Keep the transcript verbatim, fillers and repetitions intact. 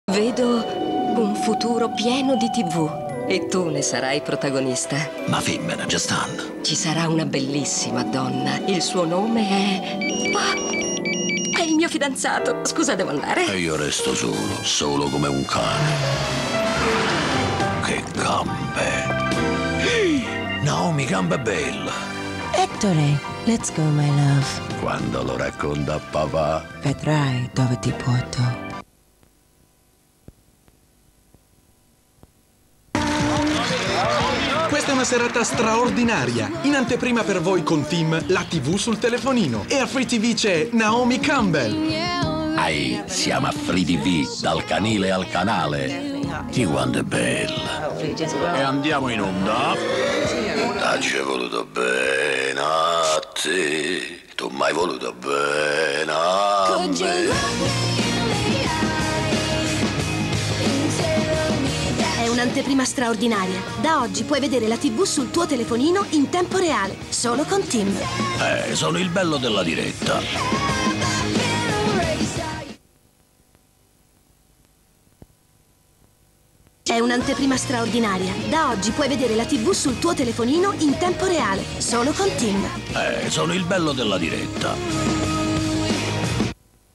Vedo un futuro pieno di tivù e tu ne sarai protagonista. Ma femmina, già stanno. Ci sarà una bellissima donna. Il suo nome è... Ah, è il mio fidanzato. Scusa, devo andare? E io resto solo, solo come un cane. Che gambe. Naomi Campbell. Ettore, let's go, my love. Quando lo racconta a papà. Vedrai dove ti porto. Questa è una serata straordinaria. In anteprima per voi con Tim, la tivù sul telefonino. E a Free ti vu c'è Naomi Campbell. Ai, siamo a Free ti vu, dal canile al canale. Di quanto è bella. E andiamo in onda. Ah, ci è voluto bene a te. Tu mai voluto bene a me. È un'anteprima straordinaria. Da oggi puoi vedere la tivù sul tuo telefonino in tempo reale, solo con Tim. Eh, sono il bello della diretta. È un'anteprima straordinaria. Da oggi puoi vedere la tivù sul tuo telefonino in tempo reale, solo con Tim. Eh, sono il bello della diretta.